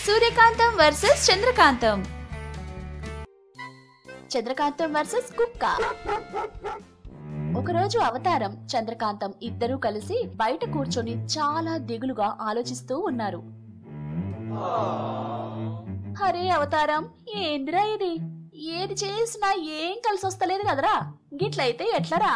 సూర్యకాంతం versus చంద్రకాంతం. చంద్రకాంతం versus కుక్క. ఒకరోజు అవతారం, చంద్రకాంతం ఇద్దరూ కలిసి బయట కూర్చొని చాలా దిగులుగా ఆలోచిస్తూ ఉన్నారు. హరే అవతారం, ఏందిరా ఇది? ఏది చేసినా ఏం కలిసి వస్తలేదు కదరా, గిట్లయితే ఎట్లరా?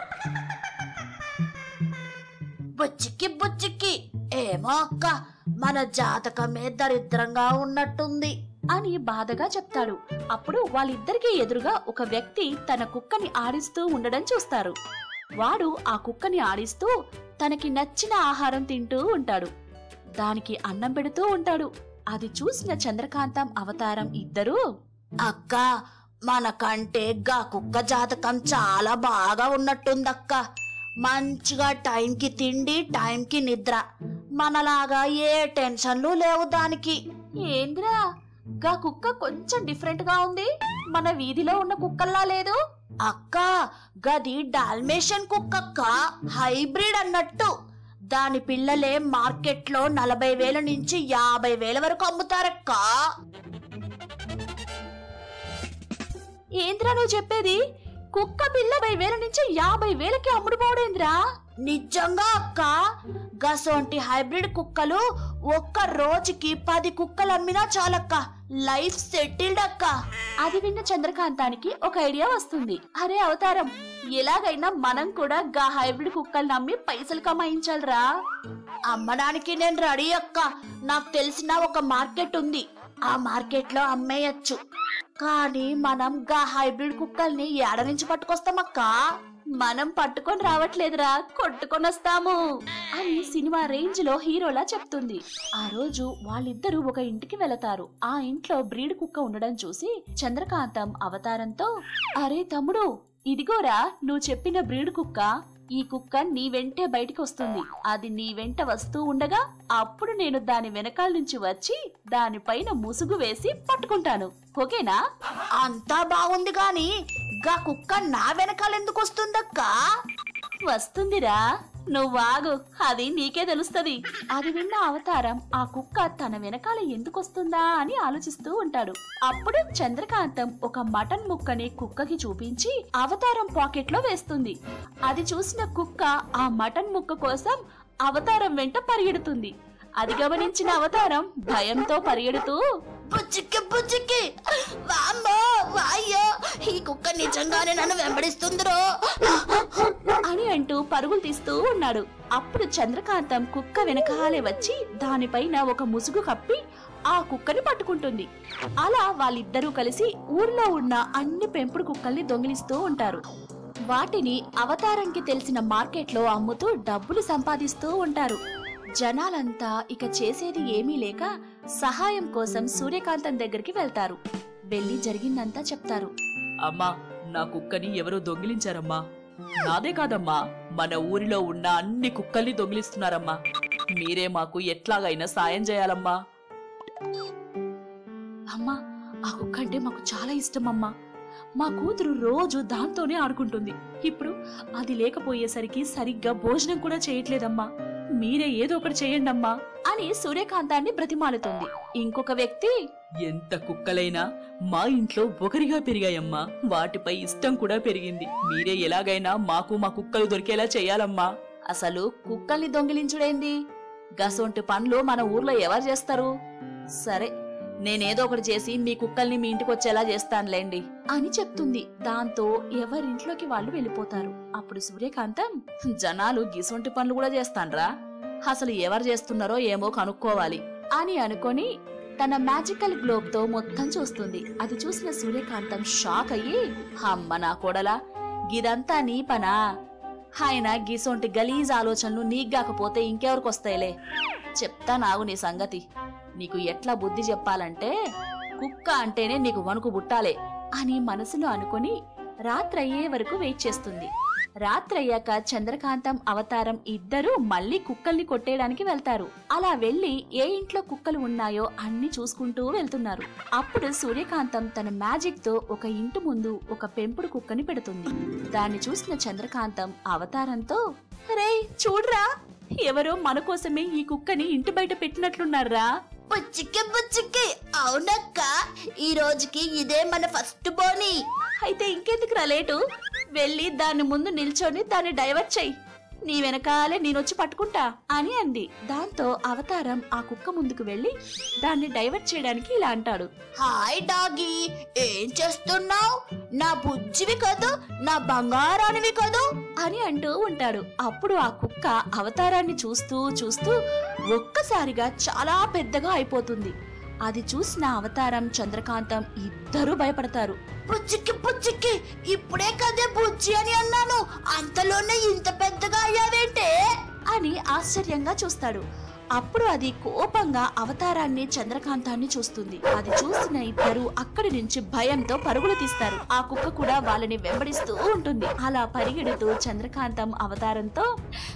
బుచ్చిక్కి బుచ్చిక్కి, ఏమో అక్క, మన జాతకమే దరిద్రంగా ఉన్నట్టుంది అని బాధగా చెప్తాడు. అప్పుడు వాళ్ళిద్దరికీ ఎదురుగా ఒక వ్యక్తి తన కుక్కని ఆడిస్తూ ఉండడం చూస్తారు. వాడు ఆ కుక్కని ఆడిస్తూ తనకి నచ్చిన ఆహారం తింటూ ఉంటాడు. దానికి అన్నం పెడుతూ ఉంటాడు. అది చూసిన చంద్రకాంతం, అవతారం ఇద్దరూ, అక్క, మనకంటే గా కుక్క జాతకం చాలా బాగా ఉన్నట్టుందక్క. మంచిగా టైంకి తిండి, టైంకి నిద్ర, మనలాగా ఏ టెన్షన్లు లేవు దానికి. ఏంద్రా గా కుక్క కొంచెం డిఫరెంట్ గా ఉంది, మన వీధిలో ఉన్న కుక్కల్లా లేదు. అక్క, గది డాల్మేషన్ కుక్కక్క, హైబ్రిడ్ అన్నట్టు. దాని పిల్లలే మార్కెట్లో 40,000 నుంచి 50,000 వరకు అమ్ముతారక్క. ఏంద్రా నువ్వు చెప్పేది? కుక్క పిల్ల 40,000 నుంచి 50,000కి అమ్ముడుపోడేంద్రా? నిజంగా అక్క, గసోంటి హైబ్రిడ్ కుక్కలు ఒక్క రోజుకి 10 కుక్కలు అమ్మినా చాలక్క, లైఫ్ సెటిల్డ్ అక్క. అది విన్న చంద్రకాంతానికి ఒక ఐడియా వస్తుంది. అరే అవతారం, ఎలాగైనా మనం కూడా గా హైబ్రిడ్ కుక్కలు నమ్మి పైసలు కమాయించాలరా. అమ్మడానికి నేను రెడీ అక్క. నాకు తెలిసిన ఒక మార్కెట్ ఉంది, ఆ మార్కెట్ లో అమ్మేయచ్చు. కానీ మనం గా హైబ్రిడ్ కుక్కల్ని ఏడ నుంచి పట్టుకొస్తామక్క? మనం పట్టుకొని రావట్లేదురా, కొట్టుకొని వస్తాము అని సినిమా రేంజ్ లో హీరోలా చెప్తుంది. ఆ రోజు వాళ్ళిద్దరూ ఒక ఇంటికి వెళతారు. ఆ ఇంట్లో బ్రీడ్ కుక్క ఉండడం చూసి చంద్రకాంతం అవతారంతో, అరే తమ్ముడు, ఇదిగోరా నువ్వు చెప్పిన బ్రీడ్ కుక్క. ఈ కుక్క నీ వెంటే బయటికి వస్తుంది. అది నీ వెంట వస్తూ ఉండగా అప్పుడు నేను దాని వెనకాల నుంచి వచ్చి దానిపైన ముసుగు వేసి పట్టుకుంటాను. ఓకేనా? అంతా బాగుంది గాని గా కుక్క నా వెనకాలెందుకు వస్తుందక్క? వస్తుందిరా, నువ్వాగు, అది నీకే తెలుస్తది. అది విన్న అవతారం ఆ కుక్క తన వెనకాల ఎందుకొస్తుందా అని ఆలోచిస్తూ ఉంటాడు. అప్పుడు చంద్రకాంతం ఒక మటన్ ముక్కని కుక్కకి చూపించి అవతారం పాకెట్ లో వేస్తుంది. అది చూసిన కుక్క ఆ మటన్ ముక్క కోసం అవతారం వెంట పరిగెడుతుంది. అది గమనించిన అవతారం భయంతో పరిగెడుతూ, బుచ్చిక్కి బుచ్చిక్కి, వామ్మో వాయ్యో, ఈ కుక్క నిజంగానే నన్ను వెంబడిస్తుందిరో అని అంటూ పరుగులు తీస్తూ ఉన్నాడు. అప్పుడు చంద్రకాంతం కుక్క వెనకాలే వచ్చి దానిపైన ఒక ముసుగు కప్పి ఆ కుక్కని పట్టుకుంటుంది. అలా వాళ్ళిద్దరూ కలిసి ఊర్లో ఉన్న అన్ని పెంపుడు కుక్కల్ని దొంగిలిస్తూ ఉంటారు. వాటిని అవతారంకి తెలిసిన మార్కెట్లో అమ్ముతూ డబ్బులు సంపాదిస్తూ ఉంటారు. జనాలంతా ఇక చేసేది ఏమీ లేక సహాయం కోసం సూర్యకాంతం దగ్గరికి వెళ్తారు. వెళ్లి జరిగిందంతా చెప్తారు. అమ్మా, నా కుక్కని ఎవరో దొంగిలించారమ్మా. నాదే కాదమ్మా, మన ఊరిలో ఉన్న అన్ని కుక్కల్ని దొంగిలిస్తున్నారమ్మా. మీరే మాకు ఎట్లాగైనా సాయం చేయాలమ్మా. అమ్మా, ఆ కుక్క అంటే మాకు చాలా ఇష్టం అమ్మా. మా కూతురు రోజు దాంతోనే ఆడుకుంటుంది. ఇప్పుడు అది లేకపోయేసరికి సరిగ్గా భోజనం కూడా చేయట్లేదమ్మా. మీరే ఏదో ఒకటి చేయండమ్మా అని సూర్యకాంతాన్ని బ్రతిమాలుతుంది. ఇంకొక వ్యక్తి, ఎంత కుక్కలైనా మా ఇంట్లో ఒకరిగా పెరిగాయమ్మా. వాటిపై ఇష్టం కూడా పెరిగింది. మీరే ఎలాగైనా మాకు మా కుక్కలు దొరికేలా చేయాలమ్మా. అసలు కుక్కల్ని దొంగిలించుడేంది? గసొంటి పనులు మన ఊర్లో ఎవరు చేస్తారు? సరే, నేనేదో ఒకటి చేసి మీ కుక్కల్ని మీ ఇంటికి వచ్చేలా చేస్తానులేండి అని చెప్తుంది. దాంతో ఎవరింట్లోకి వాళ్ళు వెళ్ళిపోతారు. అప్పుడు సూర్యకాంతం, జనాలు గిసొంటి పనులు కూడా చేస్తాన్రా, అసలు ఎవరు చేస్తున్నారో ఏమో కనుక్కోవాలి అని అనుకొని తన మ్యాజికల్ గ్లోబ్ తో మొత్తం చూస్తుంది. అది చూసిన సూర్యకాంతం షాక్ అయ్యి, అమ్మ నా కోడలా, గిదంతా నీ పనా? ఆయన గిసొంటి గలీజ్ ఆలోచనలు నీగ్గాకపోతే ఇంకెవరికొస్తాయిలే, చెప్తా నాగు నీ సంగతి. నీకు ఎట్లా బుద్ధి చెప్పాలంటే, కుక్క అంటేనే నీకు వణుకు బుట్టాలే అని మనసులో అనుకుని రాత్రయ్యే వరకు వెయిట్ చేస్తుంది. రాత్రయ్యాక చంద్రకాంతం, అవతారం ఇద్దరూ మళ్ళీ కుక్కల్ని కొట్టేయడానికి వెళ్తారు. అలా వెళ్లి ఏ ఇంట్లో కుక్కలు ఉన్నాయో అన్ని చూసుకుంటూ వెళ్తున్నారు. అప్పుడు సూర్యకాంతం తన మ్యాజిక్ తో ఒక ఇంటి ముందు ఒక పెంపుడు కుక్కని పెడుతుంది. దాన్ని చూసిన చంద్రకాంతం అవతారంతో, రే చూడ్రా, ఎవరో మన కోసమే ఈ కుక్కని ఇంటి బయట పెట్టినట్లున్నారా పుచ్చికి పుచ్చికి అవునక్క, ఈ రోజుకి ఇదే మన ఫస్ట్ బోని. అయితే ఇంకెందుకు లేటు, వెళ్ళి దాని ముందు నిల్చొని దాన్ని డైవర్ట్ చెయ్యి, నీ వెనకాలే నేనొచ్చి పట్టుకుంటా అని అంది. దాంతో అవతారం ఆ కుక్క ముందుకు వెళ్లి దాన్ని డైవర్ట్ చేయడానికి ఇలా అంటాడు. హాయ్ డాగీ, ఏం చేస్తున్నావు? నా బుజ్జివి కదూ, నా బంగారానివి కదూ అని అంటూ ఉంటాడు. అప్పుడు ఆ కుక్క అవతారాన్ని చూస్తూ చూస్తూ ఒక్కసారిగా చాలా పెద్దగా అయిపోతుంది. అది చూసిన అవతారం, చంద్రకాంతం ఇద్దరూ భయపడతారు. పుచ్చికి పుచ్చికి, ఇప్పుడే కదే బుజ్జి అని అన్నాను, అంతలోనే ఇంత పెద్దగా అయ్యావేంటే అని ఆశ్చర్యంగా చూస్తాడు. అప్పుడు అది కోపంగా అవతారాన్ని, చంద్రకాంతాన్ని చూస్తుంది. అది చూసిన ఇద్దరు అక్కడి నుంచి భయంతో పరుగులు తీస్తారు. ఆ కుక్క కూడా వాళ్ళని వెంబడిస్తూ ఉంటుంది. అలా పరిగెడుతూ చంద్రకాంతం అవతారంతో,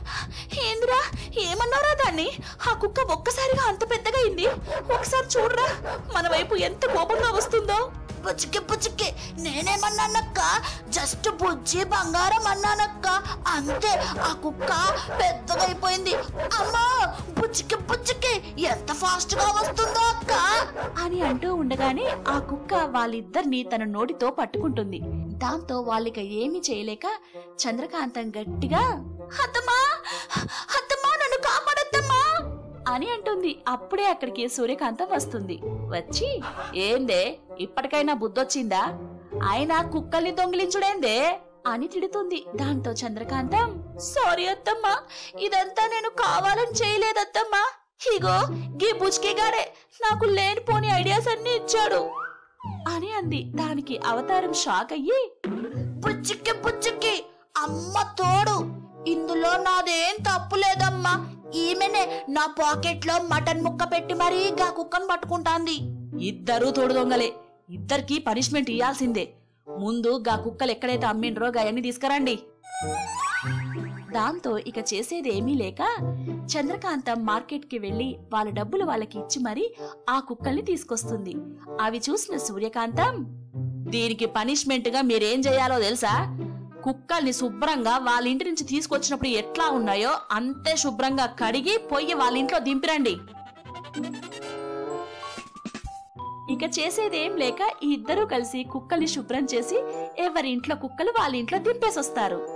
ఏంద్రా ఏమన్నారా దాన్ని? ఆ కుక్క ఒక్కసారిగా అంత పెద్దగా అయింది, ఒకసారి చూడరా మన వైపు ఎంత కోపంగా వస్తుందో. పుచ్చికి పుచ్చికి, నేనేమన్నానక్క? జస్ట్ బుజ్జి బంగారం అన్నానక్క, అంతే. ఆ కుక్క పెద్దగా అయిపోయింది. అమ్మా, పుచ్చికి పుచ్చికి ఎంత ఫాస్ట్ గా వస్తుందో అక్క అని అంటూ ఉండగానే ఆ కుక్క వాళ్ళిద్దరిని తన నోటితో పట్టుకుంటుంది. దాంతో వాళ్ళిక ఏమీ చేయలేక చంద్రకాంతం గట్టిగా, అత్తమ్మా అత్తమ్మా, నన్ను కాపాడద్దమ్మా అని అంటుంది. అప్పుడే అక్కడికి సూర్యకాంతం వస్తుంది. వచ్చి, ఏందే ఇప్పటికైనా బుద్ధొచ్చిందా? ఆయన కుక్కల్ని దొంగిలించుడేందే అని తిడుతుంది. దాంతో చంద్రకాంతం, సారీ అత్తమ్మా, ఇదంతా నేను కావాలని చేయలేదత్తమ్మా, ఇగో గీ బుజ్కిగాడే నాకు లేనిపోని ఐడియాస్ అన్ని ఇచ్చాడు అని అంది. దానికి అవతారం షాక్ అయ్యి, పుచ్చికి పుచ్చికి, అమ్మ తోడు, ఇందులో నాదేం తప్పు లేదమ్మా. ఈమెనే నా పాకెట్ లో మటన్ ముక్క పెట్టి మరీ గా కుక్కను పట్టుకుంటాంది. ఇద్దరూ తోడు దొంగలే, ఇద్దరికి పనిష్మెంట్ ఇయ్యాల్సిందే. ముందు గా కుక్కలు ఎక్కడైతే అమ్మిండ్రో గాయన్ని తీసుకురండి. దాంతో ఇక చేసేదేమీ లేక చంద్రకాంతం మార్కెట్ కి వెళ్లి వాళ్ళ డబ్బులు వాళ్ళకి ఇచ్చి మరీ ఆ కుక్కల్ని తీసుకొస్తుంది. అవి చూసిన సూర్యకాంతం, దీనికి పనిష్మెంట్ గా మీరేం చేయాలో తెలుసా? కుక్కల్ని శుభ్రంగా వాళ్ళ ఇంటి నుంచి తీసుకొచ్చినప్పుడు ఎట్లా ఉన్నాయో అంతే శుభ్రంగా కడిగి పొయ్యి వాళ్ళ ఇంట్లో దింపిరండి. ఇక చేసేదేం లేక ఈ ఇద్దరూ కలిసి కుక్కల్ని శుభ్రం చేసి ఎవరి ఇంట్లో కుక్కలు వాళ్ళ ఇంట్లో దింపేసొస్తారు.